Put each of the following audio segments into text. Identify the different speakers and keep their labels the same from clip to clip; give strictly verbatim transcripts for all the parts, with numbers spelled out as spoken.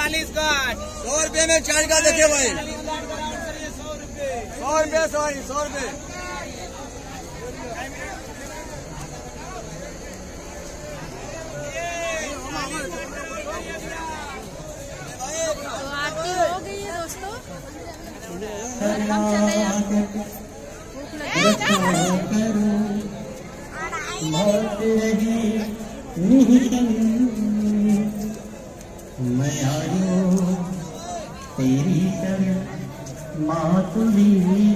Speaker 1: चालीस गाठ।
Speaker 2: सौ रुपये में चार गाठ देखिए भाई।
Speaker 1: सौ रुपये
Speaker 2: सौ रुपये सौ सौ रुपये।
Speaker 3: तो आरती हो गई है दोस्तों, हम चले जाते हैं। भूख लगी
Speaker 4: मैं आयो तेरी तरफ मातुरी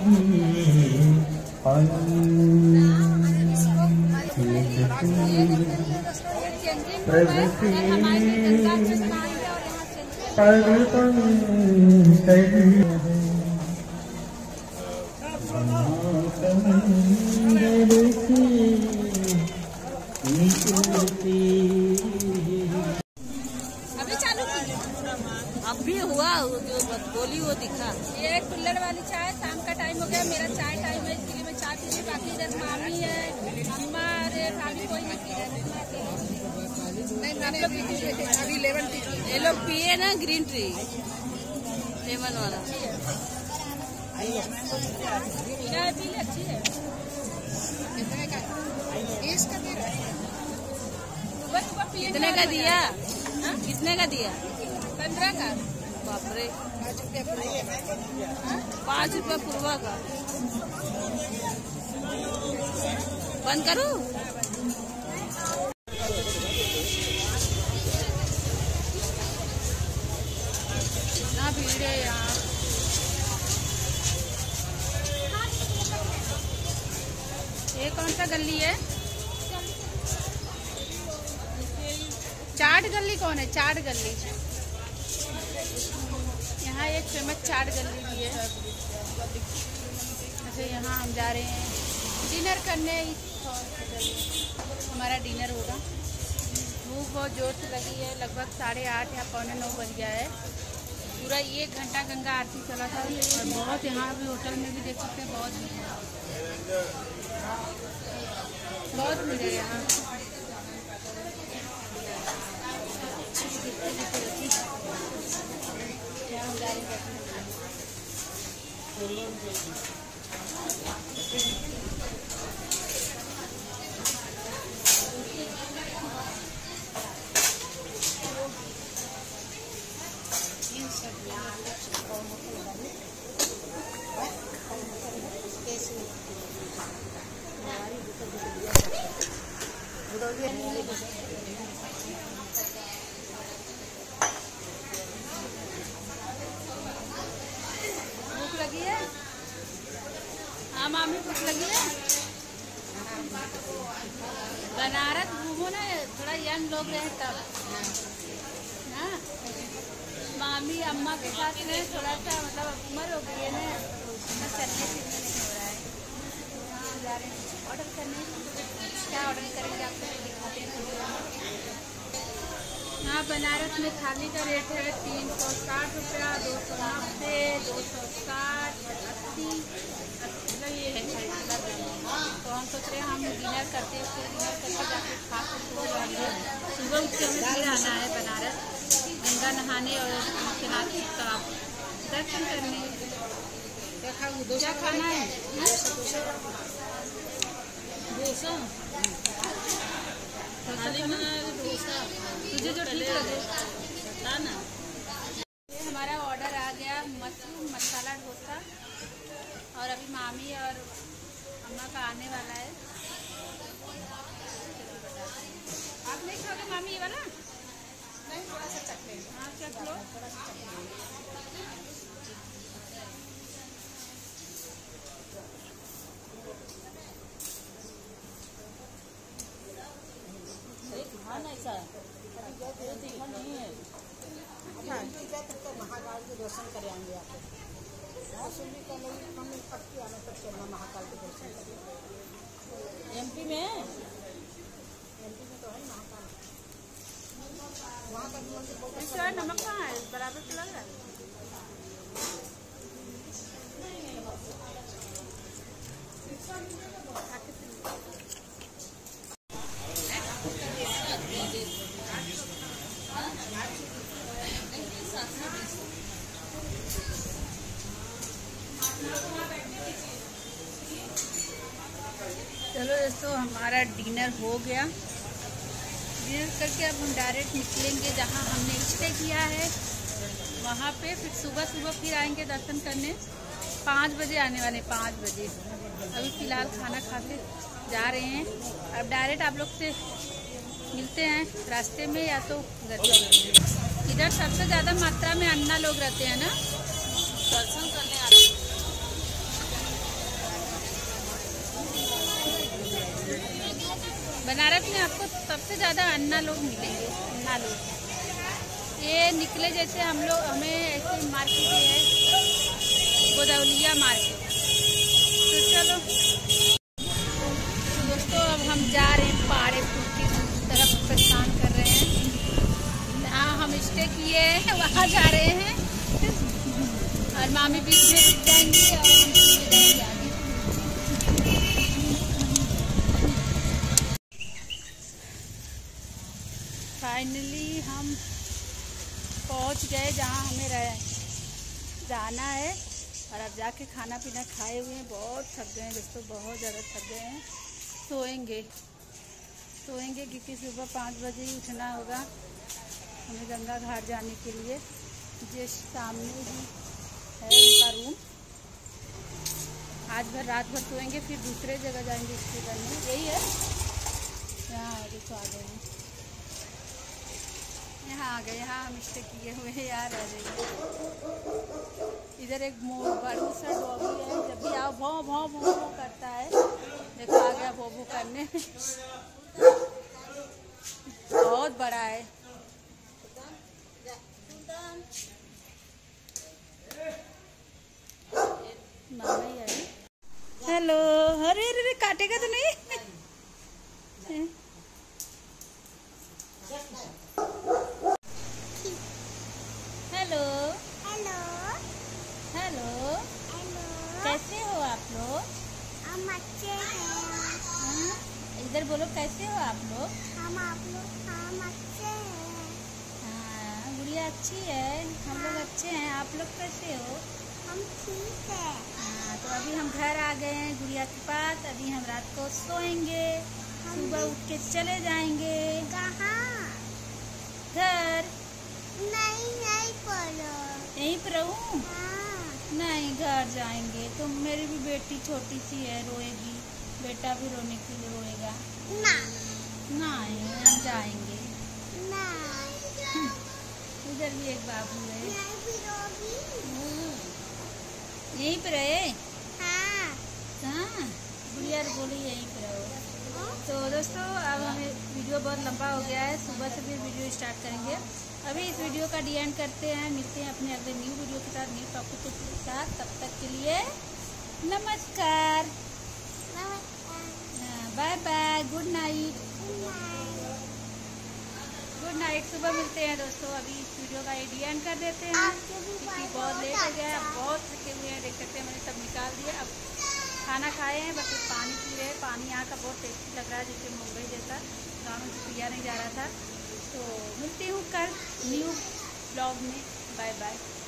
Speaker 3: अब भी हुआ जो बोली वो दिखा। ये कुल्लड़ वाली चाय, शाम का टाइम हो गया, मेरा चाय टाइम है, इसलिए मैं चाय पी रही। बाकी इधर मामी है, अम्मा, अरे भाभी कोई नहीं पी रहे। अभी लेमन टी ये लोग पिए ना, ग्रीन टी लेमन वाला चाय पी ले, अच्छी है। कितने का दिया? कितने का दिया? पंद्रह का। बाप रे, पाँच रुपया पूर्वा का। बंद करूं? ना भीड़ है यहाँ। ये कौन सा गली है? चाट गली कौन है? चाट गली। यहाँ एक फेमस चाट गली भी है। अच्छा, यहाँ हम जा रहे हैं डिनर करने। हमारा डिनर होगा। भूख बहुत जोर से लगी है। लगभग साढ़े आठ या पौने नौ बज गया है। पूरा एक घंटा गंगा आरती चला था और बहुत, यहाँ भी होटल में भी देख सकते हैं, बहुत बहुत भीड़ है यहाँ। भूख लगी है? हाँ मामी, भूख लगी है। बनारस घूमो ना, थोड़ा यंग लोग रहे तब ना। मामी अम्मा के साथ में थोड़ा सा मतलब उम्र हो गई है ना, चलने फिरने नहीं हो रहा है। जा रहे हैं ऑर्डर करने। क्या ऑर्डर करेंगे आपको दिखाते हैं। यहाँ बनारस में थाली का रेट है तीन सौ साठ रुपया, दो सौ नब्बे, दो सौ साठ, अस्सी, मतलब ये है। तो हम सोच रहे हैं हम डिनर करते हैं, फिर डिनर करके जाके खा सकते। सुबह उठ के हमें फिर आना है बनारस, गंगा नहाने और मुख्यनाथ का दर्शन करने। क्या खाना है? डोसा। तुझे जो ठीक लगे ना। ये हमारा ऑर्डर आ गया, मशरूम मसाला डोसा। और अभी मामी और अम्मा का आने वाला है। आप नहीं खाओगे मामी ये वाला? नहीं, थोड़ा सा चख ले। हाँ, चख लो। ऐसा नहीं है। तो महाकाल के दर्शन कराएंगे आपको। महाकाल के दर्शन करेंगे। एमपी में एमपी में तो है महाकाल। वहाँ का नमक कहाँ है? बराबर तो लग रहा है। चलो दोस्तों, हमारा डिनर हो गया। डिनर करके अब हम डायरेक्ट निकलेंगे जहाँ हमने स्टे किया है वहाँ पे। फिर सुबह सुबह फिर आएंगे दर्शन करने। पाँच बजे आने वाले, पाँच बजे। अभी फ़िलहाल खाना खाते जा रहे हैं। अब डायरेक्ट आप लोग से मिलते हैं रास्ते में, या तो इधर सबसे ज़्यादा मात्रा में अन्ना लोग रहते हैं ना, दर्शन करने आते हैं। बनारस में आपको सबसे ज़्यादा अन्ना लोग मिलेंगे, अन्ना लोग। ये निकले जैसे हम लोग, हमें ऐसे मार्केट है गोदौलिया मार्केट। तो चलो तो दोस्तों, अब हम जा रहे हैं पहाड़े की तरफ प्रस्थान कर रहे हैं। जहाँ हम स्टे किए हैं वहाँ जा रहे हैं, और मामी बीच में रुक जाएंगी और हम जाएंगे आगे। फाइनली हम पहुंच गए जहां हमें रह जाना है। और अब जाके खाना पीना खाए हुए हैं। बहुत थक गए हैं दोस्तों, बहुत ज़्यादा थक गए हैं। सोएंगे सोएंगे क्योंकि सुबह पाँच बजे ही उठना होगा हमें गंगा घाट जाने के लिए। जस्ट सामने ही है उनका रूम। आज भर रात भर सोएंगे, फिर दूसरे जगह जाएंगे स्टे करने। यही है, यहाँ आगे तो आ गए हैं, यहाँ आ गए। यहाँ हम स्टे किए हुए हैं यार। आ जाइए। इधर एक बड़ू सा डॉगी है, जब भी आओ भौं भौं भौं भौं करता है। देखो आ गया भौं भौं करने। बहुत बड़ा है। मामा ही है। हेलो, अरे अरे काटेगा तो नहीं? हेलो
Speaker 5: हेलो
Speaker 3: हेलो,
Speaker 5: हेलो
Speaker 3: कैसे हो आप लोग?
Speaker 5: हम अच्छे हैं।
Speaker 3: हाँ? इधर बोलो, कैसे हो आप लोग?
Speaker 5: हम आप लोग हम अच्छे हैं।
Speaker 3: हाँ, गुड़िया अच्छी है, हम लोग अच्छे हैं। आप लोग कैसे हो?
Speaker 5: हम ठीक है।
Speaker 3: हाँ, तो अभी हम घर आ गए हैं गुड़िया के पास। अभी हम रात को सोएंगे, सुबह उठ के चले जाएंगे।
Speaker 5: कहाँ?
Speaker 3: घर।
Speaker 5: नहीं नहीं पढ़ो।
Speaker 3: यहीं पर रहूँ?
Speaker 5: हाँ।
Speaker 3: नहीं, घर जाएंगे। तो मेरी भी बेटी छोटी सी है, रोएगी। बेटा भी रोने के लिए रोएगा।
Speaker 5: ना
Speaker 3: नहीं, हम जाएंगे।
Speaker 5: ना
Speaker 3: उधर भी एक बाबू है।
Speaker 5: नहीं पिरोगी।
Speaker 3: यहीं पर रहे?
Speaker 5: हाँ।
Speaker 3: हाँ, गुड़िया बोली यहीं पर रहो। तो दोस्तों, अब हमें वीडियो बहुत लंबा हो गया है। सुबह से फिर वीडियो स्टार्ट करेंगे। अभी इस वीडियो का डी एंड करते हैं। मिलते हैं अपने अगले न्यू वीडियो के साथ, न्यू टॉपिक के साथ। तब तक के लिए नमस्कार,
Speaker 5: नमस्कार।
Speaker 3: Bye bye, good night.
Speaker 5: Good night.
Speaker 3: Good night. सुबह मिलते हैं दोस्तों। अभी इस वीडियो का डी एंड कर देते हैं
Speaker 5: आपके भी
Speaker 3: क्योंकि
Speaker 5: बाल
Speaker 3: बहुत लेट हो गया है।
Speaker 5: अच्छा।
Speaker 3: बहुत थके हुए हैं, देख सकते हैं मैंने सब निकाल दिया। अब खाना खाए हैं, बस पानी पी रहे हैं। पानी यहाँ का बहुत टेस्टी लग रहा है, जैसे मुंबई जैसा। गाँव में तो पिया नहीं जा रहा था। तो मिलती हूँ कल न्यू ब्लॉग में। Bye bye.